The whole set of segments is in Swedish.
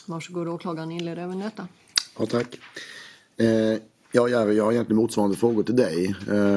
Varsågod, åklagaren inleder även detta. Ja, tack. Jag har egentligen motsvarande frågor till dig.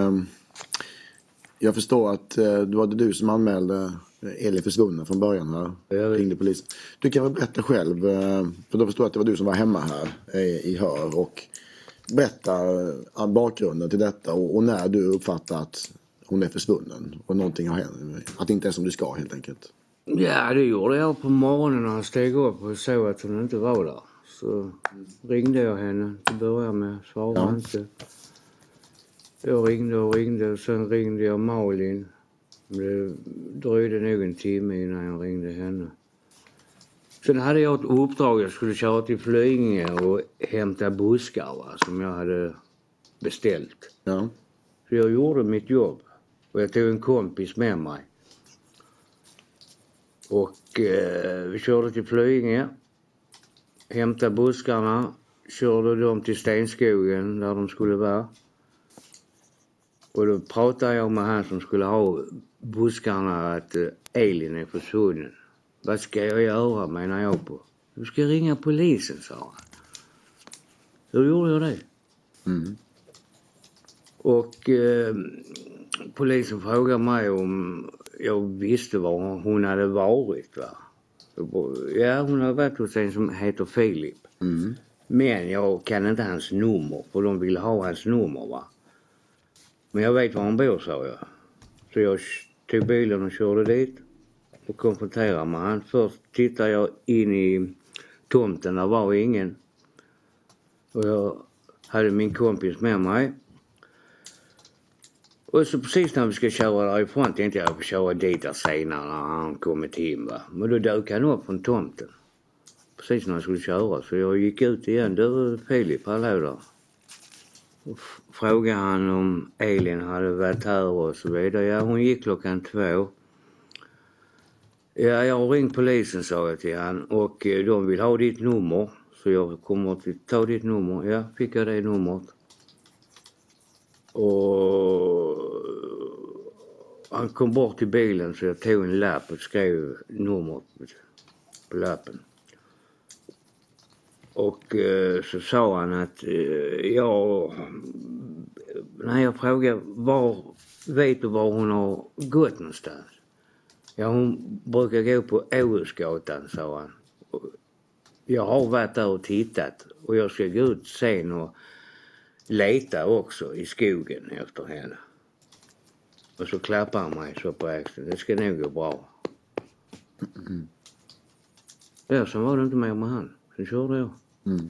Jag förstår att det var du som anmälde Elin försvunnen från början här. Ringde polisen. Du kan väl berätta själv, för då förstår jag att det var du som var hemma här i Hör, och berätta bakgrunden till detta och när du uppfattar att hon är försvunnen och någonting har hänt. Att det inte är som du ska helt enkelt. Ja, det gjorde jag på morgonen när jag steg upp och såg att hon inte var där. Så ringde jag henne till början med, svarade inte. Jag ringde och sen ringde jag Malin. Det dröjde nog en timme innan jag ringde henne. Sen hade jag ett uppdrag, jag skulle köra till Flyinge och hämta buskar som jag hade beställt. Ja. Så jag gjorde mitt jobb och jag tog en kompis med mig. Och vi körde till Flyinge, hämtade buskarna, körde dem till Stenskogen där de skulle vara. Och då pratade jag med han som skulle ha buskarna att Elin är försvunnen. Vad ska jag göra, menar jag på? Du ska ringa polisen, sa han. Så gjorde jag det. Mm. Och polisen frågade mig om jag visste var hon hade varit, va? Ja, hon har varit hos en som heter Filip. Mm. Men jag kan inte hans nummer, för de ville ha hans nummer, va? Men jag vet var han bor, sa jag. Så jag tog bilen och körde dit och konfronterade med han. Först tittade jag in i tomten, där var ingen. Och jag hade min kompis med mig. Och så precis när vi ska köra därifrån tänkte jag att jag köra dit där senare när han kommit hem, va. Men då dök han upp från tomten. Precis när jag skulle köra. Så jag gick ut igen. Då Filip, hallå där. Och frågade han om Elin hade varit här och så vidare. Ja, hon gick 2:00. Ja, jag har ringt polisen, sa jag till han. Och de vill ha ditt nummer. Så jag kommer att ta ditt nummer. Ja, fick jag det numret. Och han kom bort till bilen så jag tog en lapp och skrev numret på lappen. Och så sa han att när jag frågade vet du var hon har gått någonstans? Ja, hon brukar gå på Åhusgatan, sa han. Jag har varit där och tittat och jag ska gå ut sen och leta också i skogen efter henne. Och så klappar han mig så på axeln. Det ska nog gå bra. Mm. Ja, så var det inte mer med han. Sen körde jag. Mm.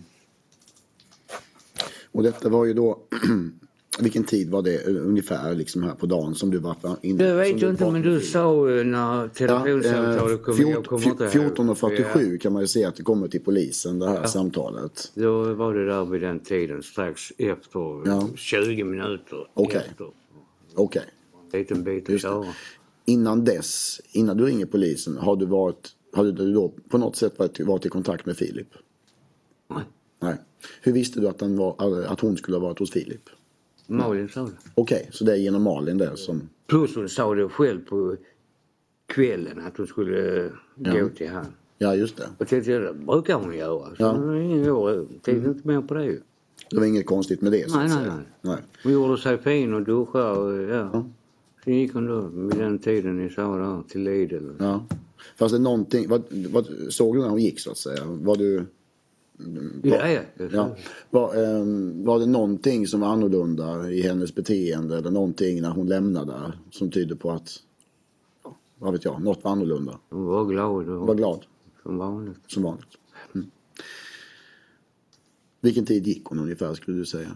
Och detta var ju då vilken tid var det ungefär liksom här på dagen som du var inne? Det vet jag inte, men du sa när telefonsamtalet kom. 14:47 kan man ju säga att det kommer till polisen, det här samtalet. Då var det där vid den tiden, strax efter 20 minuter. Okej. Okej. En liten bit att köra. Innan dess, innan du ringer polisen, hade du då på något sätt varit i kontakt med Filip? Nej. Hur visste du att hon skulle ha varit hos Filip? Malin sa det. Okej, så det är genom Malin där som... Plus hon sa det själv på kvällen att hon skulle gå till han. Ja, just det. Och tänkte jag, det brukar hon göra. Så ingen år, tänkte inte mer på det ju. Det var inget konstigt med det, så att säga. Nej. Hon gjorde sig fin och duschade och Sen gick hon då vid den tiden i Sara till Lidl. Ja. Fast det någonting, vad såg du när hon gick, så att säga? Var du... Var det någonting som var annorlunda i hennes beteende eller någonting när hon lämnade där som tyder på att, vad vet jag, något var annorlunda? Hon var glad. Hon var glad? Som vanligt. Som vanligt. Mm. Vilken tid gick hon ungefär, skulle du säga?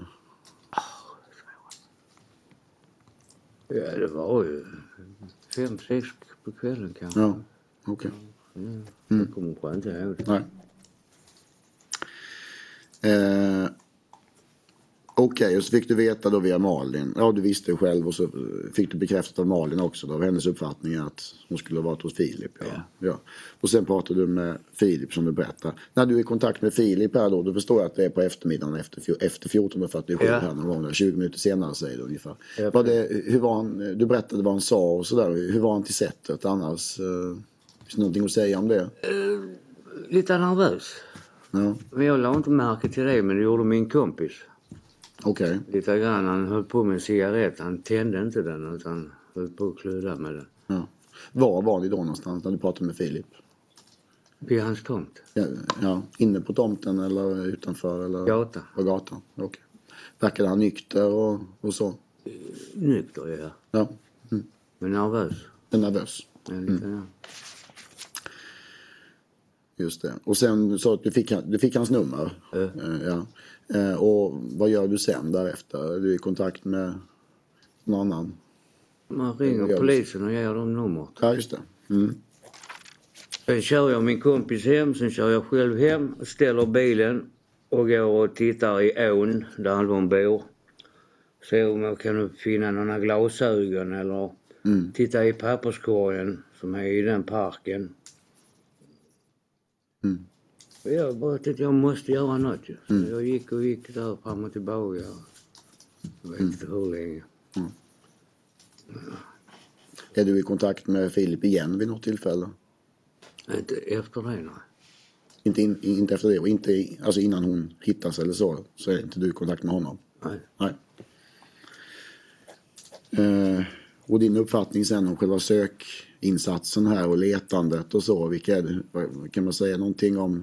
Ja, det var ju 5-6 på kvällen kanske. Ja, okej. Jag kommer inte ihåg det. Nej. Okej, och så fick du veta då via Malin. Ja, du visste det själv och så fick du bekräftat av Malin också. Då, hennes uppfattning att hon skulle ha varit hos Filip. Ja. Och sen pratade du med Filip som du berättade. När du är i kontakt med Filip här då förstår jag att det är på eftermiddagen efter 14:47 här någon gång. 20 minuter senare säger du ungefär. Hur var han, du berättade vad han sa och sådär. Hur var han till sättet annars? Finns det någonting att säga om det? Lite nervös. Ja. Men jag la inte märke till det, men det gjorde min kompis. Okej. Lite grann, han höll på med en cigarett. Han tände inte den utan höll på att kludda med den. Ja. Var var ni då någonstans när du pratade med Filip? Vid hans tomt. Ja, inne på tomten eller utanför? Eller? Gata. På gatan, okej. Verkade han nykter och så? Nykter, ja. Ja. Men nervös. Nervös. Ja, lite grann. Just det. Och sen så att du fick hans nummer. Ja. Och vad gör du sen därefter? Är du i kontakt med någon annan? Man ringer polisen och ger dem numret. Ja, just det. Sen kör jag min kompis hem, sen kör jag själv hem och ställer bilen och går och tittar i ån där Alvon bor. Se om jag kan finna några glasögon eller titta i papperskorgen som är i den parken. Jag bara tänkte jag måste göra något. Så jag gick där fram och tillbaka. Jag vet inte hur länge. Är du i kontakt med Filip igen vid något tillfälle? Inte efter det, nej. Inte efter det och inte alltså innan hon hittas eller så är inte du i kontakt med honom? Nej. Och din uppfattning sen om själva sökinsatsen här och letandet och så, vilka är det, kan man säga någonting om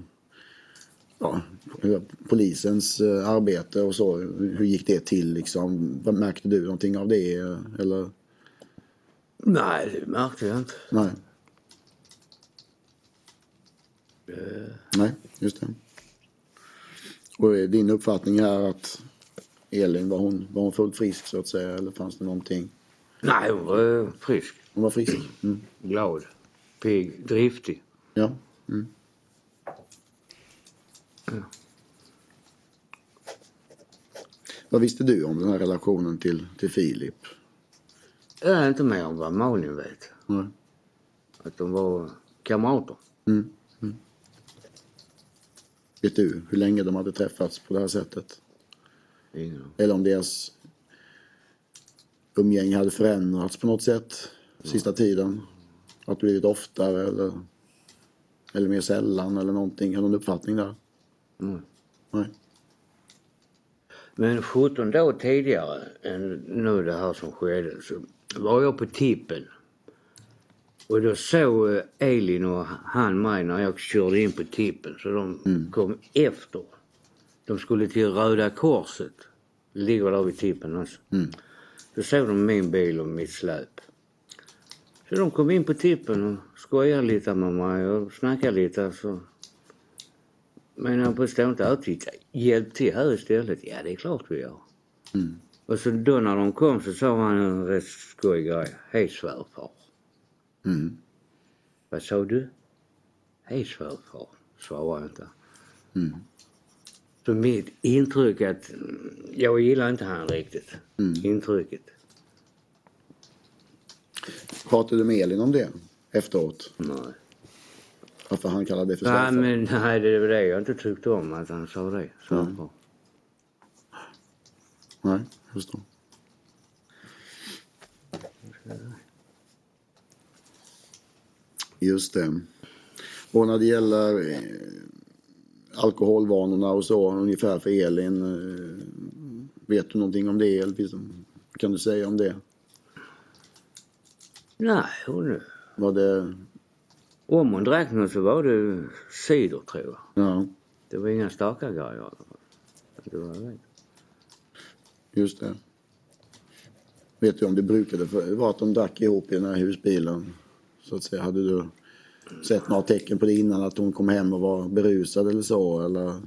polisens arbete och så, hur gick det till liksom? Märkte du någonting av det eller? Nej, det märkte jag inte. Nej, just det. Och är din uppfattning här att Elin, var hon fullt frisk så att säga, eller fanns det någonting? Nej, hon var frisk. Hon var frisk? Glad, pigg, driftig. Ja. Vad visste du om den här relationen till Filip? Jag är inte mer om vad Malin vet. Nej. Att de var kamrater. Vet du hur länge de hade träffats på det här sättet? Ingen. Eller om deras umgänge hade förändrats på något sätt sista tiden? Att det blivit oftare eller mer sällan eller någonting? Har du någon uppfattning där? Nej. Men 17 år tidigare än nu det här som skedde så var jag på tippen. Och då såg Elin och han mig när jag körde in på tippen. Så de kom efter. De skulle till Röda Korset. Det ligger där vid tippen också. Då såg de min bil och mitt släp. Så de kom in på tippen och skojade lite med mig och snackade lite. Så. Men jag förstår inte alltid. Hjälp till här istället. Ja, det är klart vi gör. Och så då när de kom så sa han en rätt skojig grej. Hej svärfar. Vad sa du? Hej svärfar, svarade jag inte. Så mitt intryck att jag gillar inte han riktigt. Intrycket. Pratade du med Elin om det efteråt? Nej. Varför han kallade det för svärfar? Nej, det var det jag inte tyckte om att han sa det. Svärfar. Nej, jag förstår. Just det. Och när det gäller alkoholvanorna och så ungefär för Elin, vet du någonting om det? Eller kan du säga om det? Nej, hon... Var det... Om hon drack något så var det cider, tror jag. Ja. Det var inga starka grejer i alla fall. Det var det. Just det. Vet du om det brukade vara att de drack ihop i den här husbilen? Så att säga, hade du sett några tecken på det innan att hon kom hem och var berusad eller så?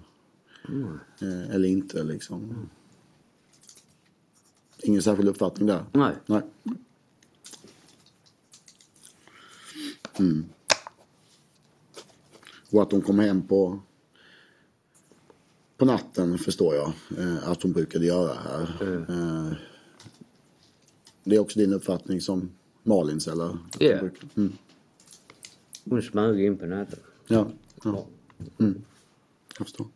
Eller inte liksom? Ingen särskild uppfattning där? Nej. Och att hon kom hem på natten förstår jag att hon brukade göra här. Det är också din uppfattning som Malins eller? Ja. Hon smög in på natten. Ja. Jag förstår.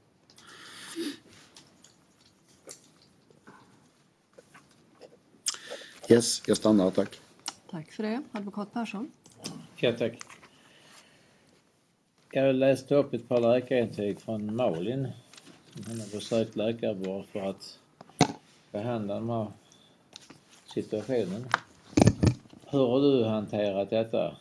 Yes, jag stannar, tack. Tack för det, advokat Persson. Ja, tack. Jag läste upp ett par läkarintyg från Malin. Hon har besökt läkarvård för att behandla den här situationen. Hur har du hanterat detta?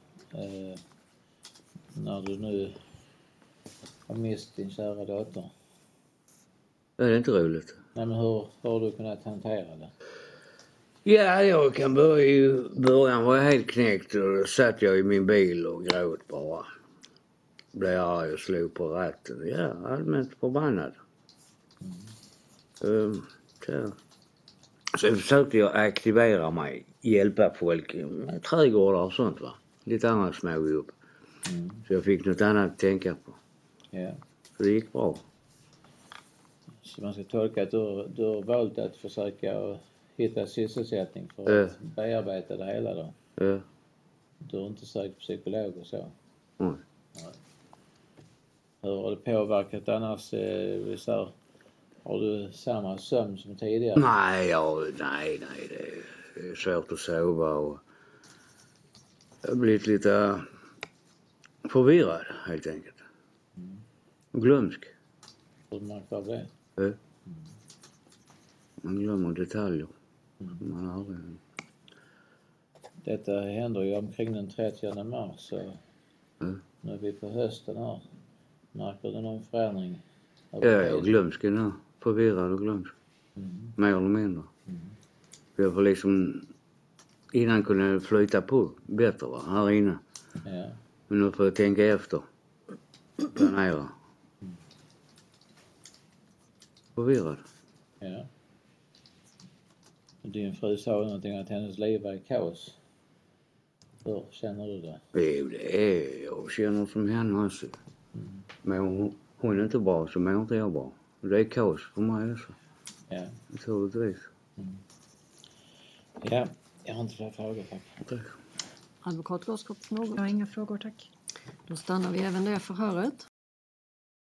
När du nu har mist din kära dotter? Det är inte roligt. Nej, men hur har du kunnat hantera det? Ja, jag kan börja i början var jag helt knäckt och då satt jag i min bil och gråt bara. Blev arg och slog på ratten. Ja, allmänt förbannad. Så försökte jag aktivera mig, hjälpa folk med trädgårdar och sånt va. Lite andra småjobb. Så jag fick något annat att tänka på. Ja. Så det gick bra. Så man ska tolka att du har valt att försöka hitta sysselsättning för att bearbeta det hela då? Ja. Du har inte sökt psykolog och så? Nej. Hur har det påverkat annars? Har du samma sömn som tidigare? Nej, det är svårt att sova och jag har blivit lite förvirrad helt enkelt. Och glömsk. Har du märkt av det? Ja. Man glömmer detaljer. Man aldrig... Detta händer ju omkring den 30 mars så nu är vi på hösten här. Märker du någon förändring? Ja, jag är glömsk nu. Förvirrad och glömsk. Mer eller mindre. Jag får liksom innan kunde flyta på bättre va, här inne. Ja. Men nu får jag tänka efter. Planera. Förvirrad. Ja. Din fru sa någonting att hennes liv var i kaos. Hur känner du det? Jo, det är jag känner som henne också. Men hon är inte bra så mår inte jag bra. Det är kaos för mig också. Ja. Naturligtvis. Ja, jag har inte fler frågor tack. Advokat Gårdskop, något? Jag har inga frågor, tack. Då stannar vi även det förhöret.